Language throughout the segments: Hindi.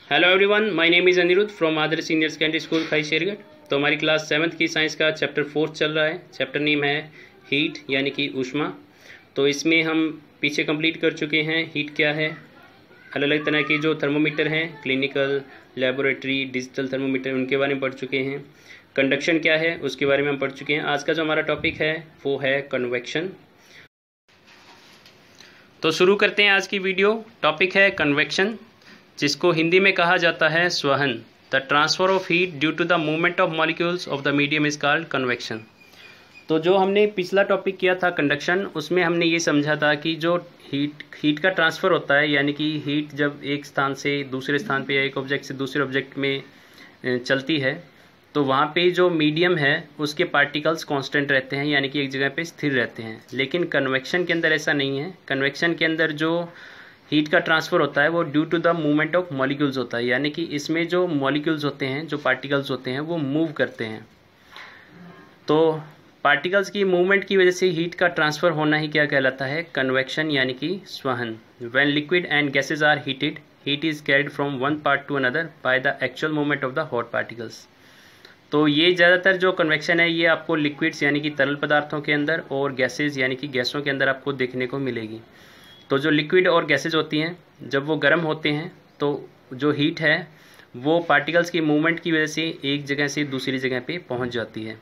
Hello everyone, my name is Anirudh from Adarsh senior secondary school Khai Shergarh. तो हमारी क्लास 7th की साइंस का चैप्टर 4 चल रहा है। चैप्टर नेम है हीट यानी कि ऊष्मा। तो इसमें हम पीछे कंप्लीट कर चुके हैं। हीट क्या है, अलग अलग तरह के जो थर्मोमीटर हैं, क्लिनिकल, लेबोरेटरी, डिजिटल थर्मोमीटर, उनके बारे में पढ़ चुके हैं। कंडक्शन क्या है उसके बारे में हम पढ़ चुके हैं। आज का जो हमारा टॉपिक है वो है कन्वेक्शन। तो शुरू करते हैं आज की वीडियो। टॉपिक है कन्वेक्शन, जिसको हिंदी में कहा जाता है स्वहन। The transfer of heat due to the movement of molecules of the medium is called convection. तो जो हमने पिछला टॉपिक किया था कंडक्शन, उसमें हमने ये समझा था कि जो हीट का ट्रांसफ़र होता है, यानी कि हीट जब एक स्थान से दूसरे स्थान पे या एक ऑब्जेक्ट से दूसरे ऑब्जेक्ट में चलती है, तो वहाँ पे जो मीडियम है उसके पार्टिकल्स कांस्टेंट रहते हैं, यानी कि एक जगह पे स्थिर रहते हैं। लेकिन कन्वेक्शन के अंदर ऐसा नहीं है। कन्वेक्शन के अंदर जो हीट का ट्रांसफ़र होता है वो due to the movement of molecules होता है, यानी कि इसमें जो मॉलिक्यूल्स होते हैं, जो पार्टिकल्स होते हैं, वो मूव करते हैं। तो पार्टिकल्स की मूवमेंट की वजह से हीट का ट्रांसफ़र होना ही क्या कहलाता है, कन्वेक्शन यानी कि स्वहन। When liquid and gases are heated, heat is carried from one part to another by the actual movement of the hot particles. तो ये ज़्यादातर जो कन्वेक्शन है ये आपको लिक्विड्स यानी कि तरल पदार्थों के अंदर और गैसेज यानी कि गैसों के अंदर आपको देखने को मिलेगी। तो जो लिक्विड और गैसेज होती हैं, जब वो गर्म होते हैं तो जो हीट है वो पार्टिकल्स की मूवमेंट की वजह से एक जगह से दूसरी जगह पे पहुंच जाती है।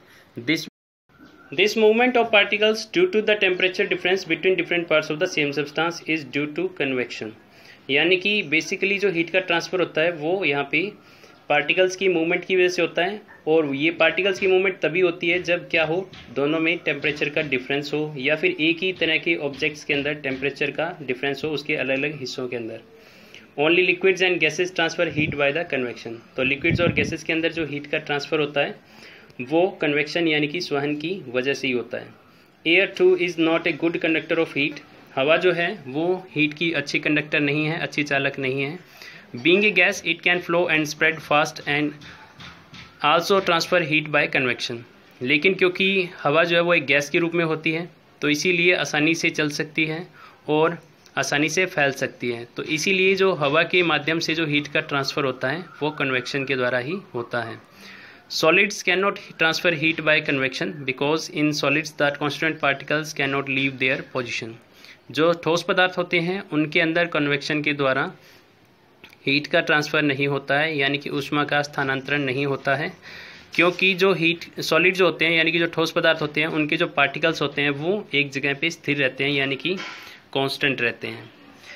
This movement of particles due to the temperature difference between different parts of the same substance is due to convection. यानी कि बेसिकली जो हीट का ट्रांसफ़र होता है वो यहाँ पे पार्टिकल्स की मूवमेंट की वजह से होता है। और ये पार्टिकल्स की मूवमेंट तभी होती है जब क्या हो, दोनों में टेम्परेचर का डिफरेंस हो, या फिर एक ही तरह के ऑब्जेक्ट्स के अंदर टेम्परेचर का डिफरेंस हो उसके अलग अलग हिस्सों के अंदर। Only liquids and gases transfer heat by the convection. तो लिक्विड्स और गैसेज के अंदर जो हीट का ट्रांसफ़र होता है वो कन्वेक्शन यानी कि स्वहन की वजह से ही होता है। Air too is not a good conductor of heat. हवा जो है वो हीट की अच्छी कंडक्टर नहीं है, अच्छी चालक नहीं है। Being a gas it can flow and spread fast and also transfer heat by convection. लेकिन क्योंकि हवा जो है वो एक गैस के रूप में होती है, तो इसीलिए आसानी से चल सकती है और आसानी से फैल सकती है। तो इसीलिए जो हवा के माध्यम से जो हीट का ट्रांसफ़र होता है वो कन्वेक्शन के द्वारा ही होता है। Solids can not transfer heat by convection because in solids the constituent particles can not leave their position. जो ठोस पदार्थ होते हैं उनके अंदर कन्वेक्शन के द्वारा हीट का ट्रांसफ़र नहीं होता है, यानी कि ऊष्मा का स्थानांतरण नहीं होता है, क्योंकि जो हीट सॉलिड जो होते हैं यानी कि जो ठोस पदार्थ होते हैं उनके जो पार्टिकल्स होते हैं वो एक जगह पे स्थिर रहते हैं, यानी कि कांस्टेंट रहते हैं।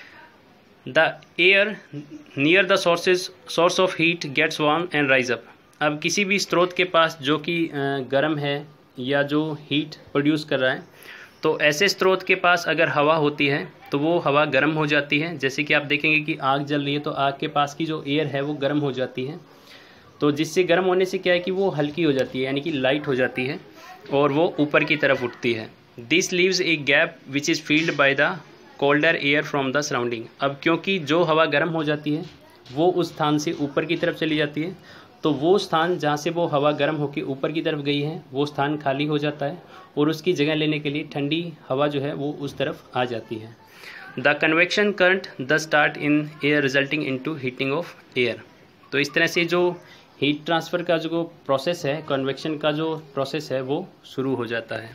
The air near the source of heat gets warm and rise up. अब किसी भी स्रोत के पास जो कि गर्म है या जो हीट प्रोड्यूस कर रहा है, तो ऐसे स्रोत के पास अगर हवा होती है तो वो हवा गर्म हो जाती है। जैसे कि आप देखेंगे कि आग जल रही है तो आग के पास की जो एयर है वो गर्म हो जाती है। तो जिससे गर्म होने से क्या है कि वो हल्की हो जाती है, यानी कि लाइट हो जाती है और वो ऊपर की तरफ उठती है। This leaves a gap which is filled by the colder air from the surrounding. अब क्योंकि जो हवा गर्म हो जाती है वो उस स्थान से ऊपर की तरफ चली जाती है, तो वो स्थान जहाँ से वो हवा गर्म होकर ऊपर की तरफ गई है वो स्थान खाली हो जाता है और उसकी जगह लेने के लिए ठंडी हवा जो है वो उस तरफ आ जाती है। The convection current the start in air resulting into heating of air. तो इस तरह से जो हीट ट्रांसफ़र का जो प्रोसेस है, कन्वेक्शन का जो प्रोसेस है वो शुरू हो जाता है।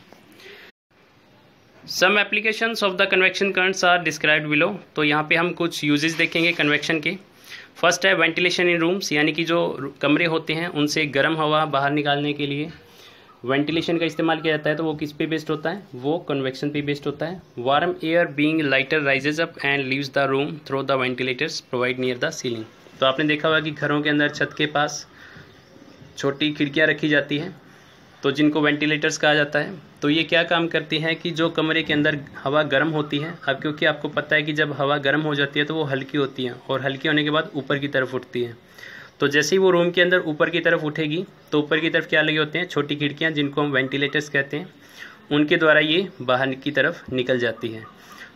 Some applications of the convection currents are described below. तो यहाँ पे हम कुछ यूजेस देखेंगे कन्वेक्शन के। फर्स्ट है वेंटिलेशन इन रूम्स, यानी कि जो कमरे होते हैं उनसे गर्म हवा बाहर निकालने के लिए वेंटिलेशन का इस्तेमाल किया जाता है। तो वो किस पे बेस्ड होता है, वो कन्वेक्शन पे बेस्ड होता है। Warm air being lighter rises up and leaves the room through the ventilators provide near the ceiling. तो आपने देखा होगा कि घरों के अंदर छत के पास छोटी खिड़कियाँ रखी जाती हैं, तो जिनको वेंटिलेटर्स कहा जाता है। तो ये क्या काम करती हैं कि जो कमरे के अंदर हवा गर्म होती है, अब क्योंकि आपको पता है कि जब हवा गर्म हो जाती है तो वो हल्की होती है और हल्की होने के बाद ऊपर की तरफ उठती है। तो जैसे ही वो रूम के अंदर ऊपर की तरफ उठेगी तो ऊपर की तरफ क्या लगे होते हैं, छोटी खिड़कियाँ, जिनको हम वेंटिलेटर्स कहते हैं, उनके द्वारा ये बाहर की तरफ निकल जाती है।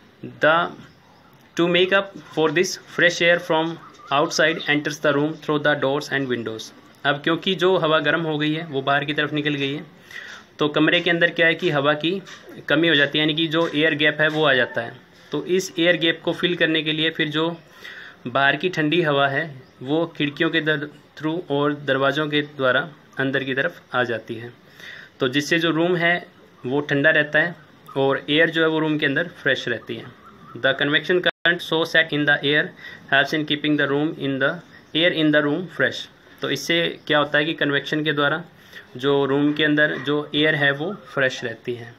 To make up for this fresh air from outside enters the room through the doors and windows. अब क्योंकि जो हवा गर्म हो गई है वो बाहर की तरफ निकल गई है, तो कमरे के अंदर क्या है कि हवा की कमी हो जाती है, यानी कि जो एयर गैप है वो आ जाता है। तो इस एयर गैप को फिल करने के लिए फिर जो बाहर की ठंडी हवा है वो खिड़कियों के थ्रू और दरवाज़ों के द्वारा अंदर की तरफ आ जाती है, तो जिससे जो रूम है वो ठंडा रहता है और एयर जो है वो रूम के अंदर फ्रेश रहती है। The convection current so set in the air helps in keeping the room in the air in the room fresh. तो इससे क्या होता है कि कन्वेक्शन के द्वारा जो रूम के अंदर जो एयर है वो फ्रेश रहती है।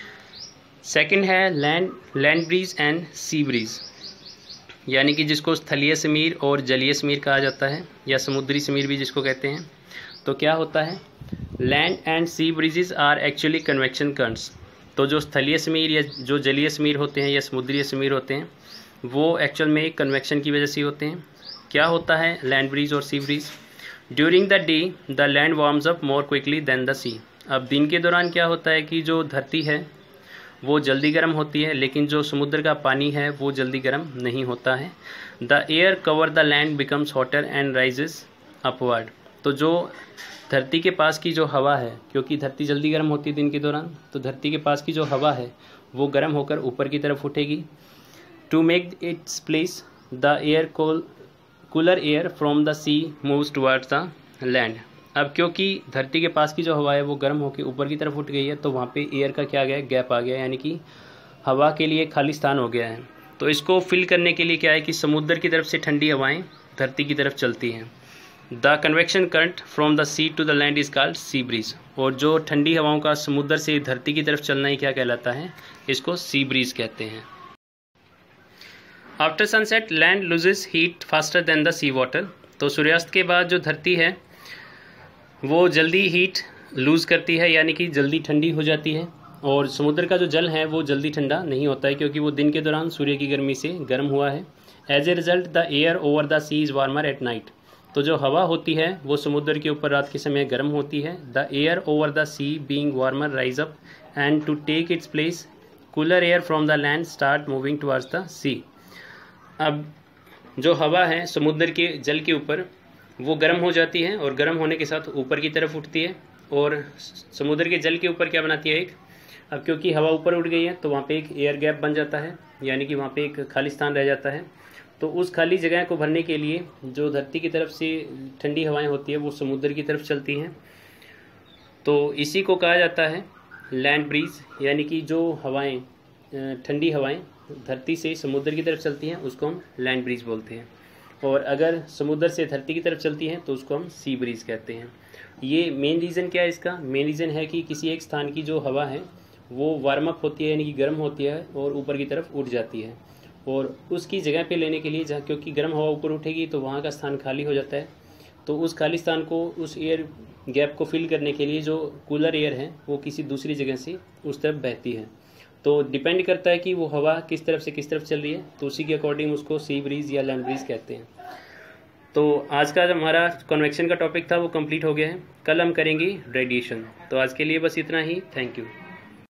सेकंड है land breeze and sea breeze, यानी कि जिसको स्थलीय समीर और जलीय समीर कहा जाता है या समुद्री समीर भी जिसको कहते हैं। तो क्या होता है, land and sea breezes are actually convection currents. तो जो स्थलीय समीर या जो जलीय समीर होते हैं या समुद्री समीर होते हैं वो एक्चुअल में कन्वेक्शन की वजह से होते हैं। क्या होता है लैंड ब्रीज और sea breeze? During the day the land warms up more quickly than the sea. अब दिन के दौरान क्या होता है कि जो धरती है वो जल्दी गर्म होती है, लेकिन जो समुद्र का पानी है वो जल्दी गर्म नहीं होता है। The air cover the land becomes hotter and rises upward. तो जो धरती के पास की जो हवा है, क्योंकि धरती जल्दी गर्म होती है दिन के दौरान, तो धरती के पास की जो हवा है वो गर्म होकर ऊपर की तरफ उठेगी। To make its place the air cooler air from the sea moves towards the land. अब क्योंकि धरती के पास की जो हवा है वो गर्म होकर ऊपर की तरफ उठ गई है, तो वहाँ पे एयर का क्या गया, गैप आ गया, यानी कि हवा के लिए खाली स्थान हो गया है। तो इसको फिल करने के लिए क्या है कि समुद्र की तरफ से ठंडी हवाएं धरती की तरफ चलती हैं। The convection current from the sea to the land is called sea breeze. और जो ठंडी हवाओं का समुद्र से धरती की तरफ चलना ही क्या कहलाता है, इसको सी ब्रीज कहते हैं। After sunset land loses heat faster than the sea water. तो सूर्यास्त के बाद जो धरती है वो जल्दी हीट लूज़ करती है, यानी कि जल्दी ठंडी हो जाती है। और समुद्र का जो जल है वो जल्दी ठंडा नहीं होता है, क्योंकि वो दिन के दौरान सूर्य की गर्मी से गर्म हुआ है। As a result the air over the sea is warmer at night. तो जो हवा होती है वो समुद्र के ऊपर रात के समय गर्म होती है। The air over the sea being warmer rise up and to take its place cooler air from the land start moving towards the sea. अब जो हवा है समुद्र के जल के ऊपर वो गर्म हो जाती है और गर्म होने के साथ ऊपर की तरफ उठती है, और समुद्र के जल के ऊपर क्या बनाती है, एक, अब क्योंकि हवा ऊपर उठ गई है तो वहाँ पे एक एयर गैप बन जाता है, यानी कि वहाँ पे एक खाली स्थान रह जाता है। तो उस खाली जगह को भरने के लिए जो धरती की तरफ से ठंडी हवाएं होती है वो समुद्र की तरफ चलती हैं। तो इसी को कहा जाता है लैंड ब्रीज, यानी कि जो हवाएं ठंडी हवाएं धरती से समुद्र की तरफ चलती हैं उसको हम लैंड ब्रीज बोलते हैं, और अगर समुद्र से धरती की तरफ चलती हैं तो उसको हम सी ब्रीज कहते हैं। ये मेन रीज़न क्या है इसका? मेन रीज़न है कि किसी एक स्थान की जो हवा है वो वार्म अप होती है, यानी कि गर्म होती है और ऊपर की तरफ उठ जाती है, और उसकी जगह पे लेने के लिए जहाँ, क्योंकि गर्म हवा ऊपर उठेगी तो वहाँ का स्थान खाली हो जाता है, तो उस खाली स्थान को, उस एयर गैप को फिल करने के लिए जो कूलर एयर है वो किसी दूसरी जगह से उस तरफ बहती है। तो डिपेंड करता है कि वो हवा किस तरफ से किस तरफ चल रही है, तो उसी के अकॉर्डिंग उसको सी ब्रीज या लैंड ब्रीज कहते हैं। तो आज का जो हमारा कन्वेक्शन का टॉपिक था वो कंप्लीट हो गया है। कल हम करेंगे रेडिएशन। तो आज के लिए बस इतना ही। Thank you.